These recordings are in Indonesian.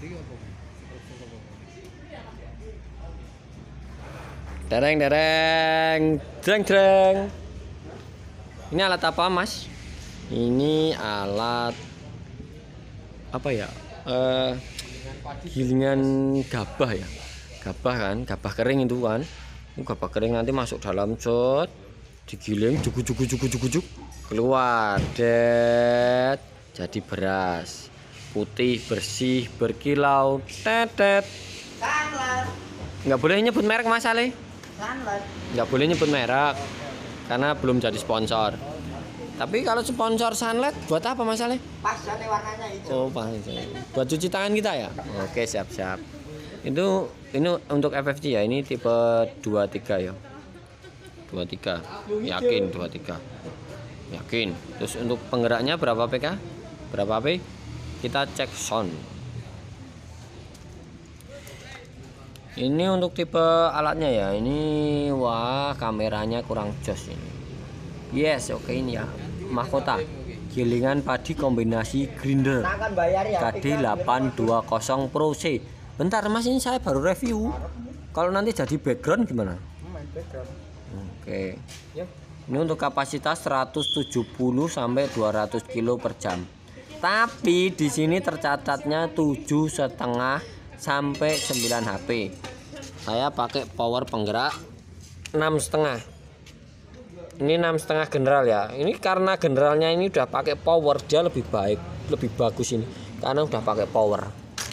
Dereng dereng, dreng dreng. Ini alat apa, Mas? Ini alat apa ya? Gilingan gabah ya. Gabah kan, gabah kering itu kan. Ini gabah kering nanti masuk dalam cut, digiling, juk, keluar, det, jadi beras putih bersih berkilau, tetet. Nggak boleh nyebut merek, Mas Ale. Nggak boleh nyebut merek karena belum jadi sponsor. Tapi kalau sponsor Sunlight buat apa, Mas Ale? Pas jadi warnanya hijau. Oh, pas. Buat cuci tangan kita ya? Oke, siap-siap. Ini untuk FFC ya, ini tipe 23 ya. 23. Yakin 23. Yakin. Terus untuk penggeraknya berapa PK? Berapa P? Kita cek sound. Ini untuk tipe alatnya ya. Ini wah, kameranya kurang jos ini. Yes, oke ini ya. Mahkota gilingan padi kombinasi grinder KD820 Pro C. Bentar Mas, ini saya baru review. Kalau nanti jadi background gimana? Oke. Ini untuk kapasitas 170 sampai 200 kilo per jam. Tapi di sini tercatatnya 7,5 sampai 9 HP. Saya pakai power penggerak 6,5. Ini 6,5 general ya. Ini karena generalnya ini udah pakai power, dia lebih baik, lebih bagus ini karena udah pakai power.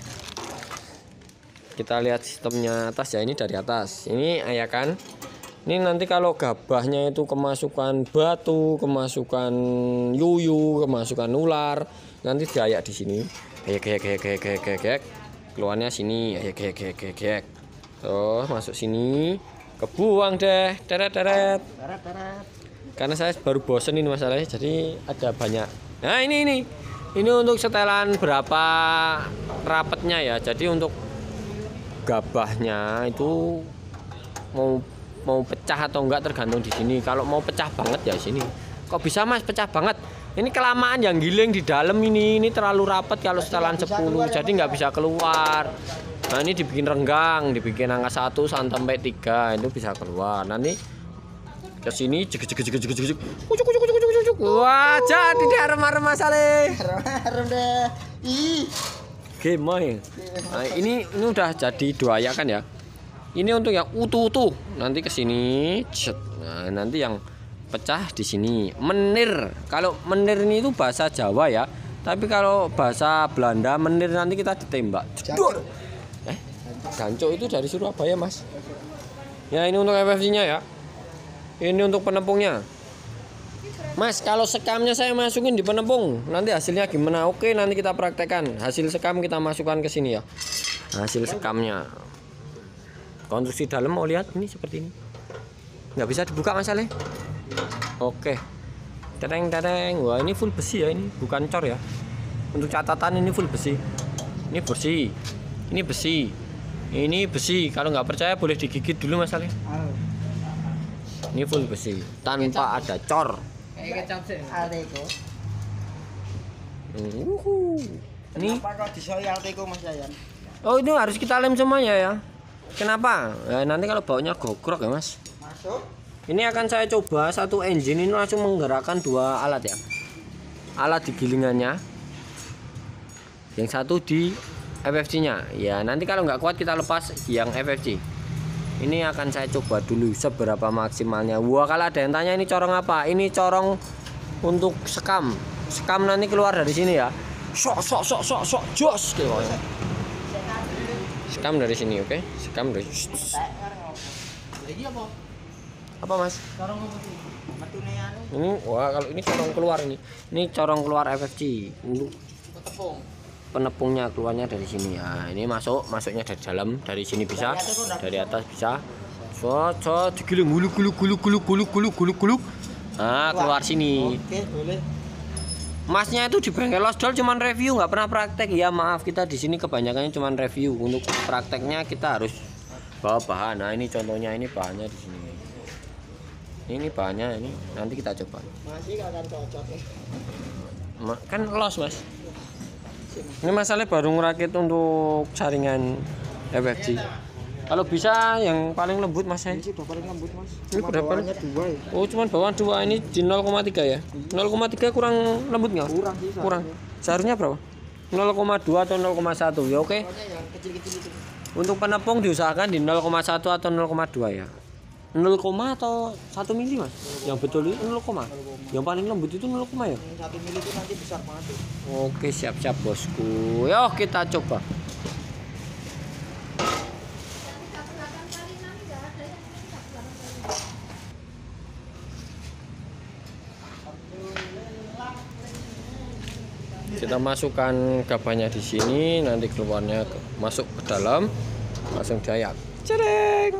Kita lihat sistemnya atas ya, ini dari atas. Ini ya kan. Ini nanti kalau gabahnya itu kemasukan batu, kemasukan yuyu, kemasukan ular, nanti diayak di sini. Gek. Keluarnya sini, gek. Tuh, masuk sini. Kebuang deh, teret. Karena saya baru bosen ini masalahnya, jadi ada banyak. Nah ini untuk setelan berapa rapetnya ya. Jadi untuk gabahnya itu mau pecah atau enggak tergantung di sini. Kalau mau pecah banget ya sini. Kok bisa Mas pecah banget? Ini kelamaan yang giling di dalam ini terlalu rapat kalau setelan 10, jadi nggak bisa keluar. Nah ini dibikin renggang, dibikin angka 1 sampai 3 itu bisa keluar. Nanti ke sini jek. Wah, jadi deh remah-remah Saleh. Harum deh. Ih. Game main. Nah, ini udah jadi doayak kan ya. Ini untuk yang utuh. Nanti ke sini. Nah, nanti yang pecah di sini. Menir. Kalau menir ini itu bahasa Jawa ya. Tapi kalau bahasa Belanda menir nanti kita ditembak. Jedor. Ganco itu dari Surabaya, Mas. Ya, ini untuk FFC-nya ya. Ini untuk penepungnya. Mas, kalau sekamnya saya masukin di penepung, nanti hasilnya gimana? Oke, nanti kita praktekkan. Hasil sekam kita masukkan ke sini ya. Hasil sekamnya. Konstruksi dalam mau lihat ini seperti ini. Nggak bisa dibuka Mas Ale. Oke. Tereng. Wah, ini full besi ya ini, bukan cor ya. Untuk catatan ini full besi. Ini bersih. Ini besi. Ini besi. Kalau nggak percaya boleh digigit dulu Mas Ale. Ini full besi tanpa ada cor. Ini Kenapa kok disoi Alteco Mas Yayan? oh ini harus kita lem semuanya ya. Kenapa? Nanti kalau baunya gogrok ya Mas. Masuk. Ini akan saya coba satu engine ini langsung menggerakkan 2 alat ya. Alat di gilingannya, yang satu di FFC nya ya. Nanti kalau nggak kuat kita lepas yang FFC. Ini akan saya coba dulu seberapa maksimalnya. Wah, kalau ada yang tanya ini corong apa? Ini corong untuk sekam. Sekam nanti keluar dari sini ya. Sok jos gitu. Sekam dari sini, oke? Sekam dari. Apa Mas? Ini wah, kalau ini corong keluar ini. Ini corong keluar FFC. Untuk penepungnya keluarnya dari sini ya. Ini masuknya dari dalam, dari sini bisa, dari atas bisa. So digiling guluk. Nah, keluar sini. Oke, boleh. Masnya itu di bengkel Losdol cuman review, nggak pernah praktek ya. Maaf, kita di sini kebanyakannya cuman review. Untuk prakteknya kita harus bawa bahan. Nah, ini contohnya, ini bahannya di sini. Ini bahannya ini nanti kita coba. Masih akan cocok. Kan los Mas. Ini masalahnya baru ngerakit untuk jaringan FFG. Kalau bisa yang paling lembut Mas. Ini udah paling lembut Mas. Ini udah paling 2 ya. Oh, cuman bawaan 2 ini di 0,3 ya. 0,3 kurang lembut nggak? Kurang sih. Kurang. Seharusnya berapa? 0,2 atau 0,1 ya oke. Pokoknya yang kecil-kecil itu. Untuk penepung diusahakan di 0,1 atau 0,2 ya. 0, atau 1 mili Mas. Yang betul itu 0, yang paling lembut itu 0, ya. 1 mili itu nanti besar banget tuh. Oke, siap-siap bosku. Yuk kita coba. Kita masukkan gabahnya di sini, nanti keluarnya masuk ke dalam, langsung diayak. Cereng.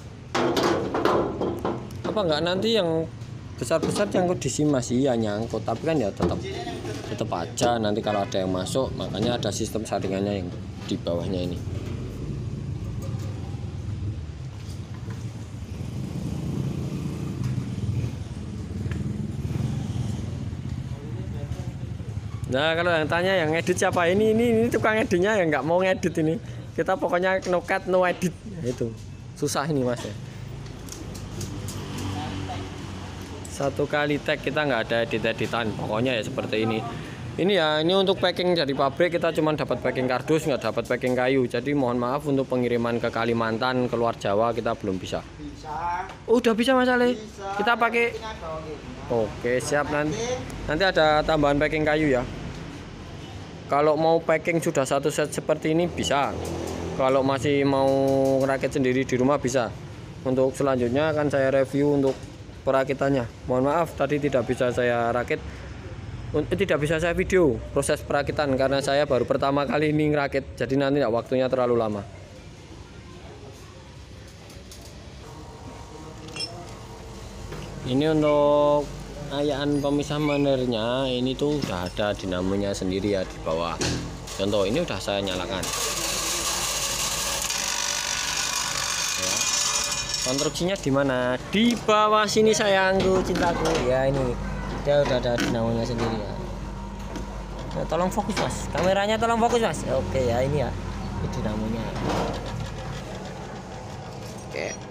Apa enggak nanti yang besar-besar nyangkut di sini masih ya nyangkut, tapi kan ya tetap aja nanti kalau ada yang masuk, makanya ada sistem saringannya yang di bawahnya ini. Nah kalau yang tanya yang edit siapa ini tukang editnya yang nggak mau ngedit ini. Kita pokoknya no cut no edit itu susah ini Mas ya. Satu kali tag kita nggak ada edit-editan, pokoknya ya seperti ini. Ini ya ini untuk packing dari pabrik kita cuma dapat packing kardus nggak dapat packing kayu. Jadi mohon maaf untuk pengiriman ke Kalimantan keluar Jawa kita belum bisa. Bisa. Udah bisa Mas Ale. Bisa. Kita pakai. Oke siap nanti ada tambahan packing kayu ya. Kalau mau packing sudah satu set seperti ini bisa. Kalau masih mau ngerakit sendiri di rumah bisa. Untuk selanjutnya akan saya review untuk perakitannya. Mohon maaf tadi tidak bisa saya rakit, tidak bisa saya video proses perakitan karena saya baru pertama kali ini ngerakit. Jadi nanti waktunya terlalu lama. Ini untuk ayaan pemisah menirnya, ini tuh udah ada dinamonya sendiri ya di bawah. Contoh ini udah saya nyalakan. Ya. Konstruksinya di mana? Di bawah sini sayangku, cintaku. Ya ini dia udah ada dinamonya sendiri ya. Nah, tolong fokus Mas, kameranya tolong fokus Mas. Oke ya ini ya, ini dinamonya. Oke.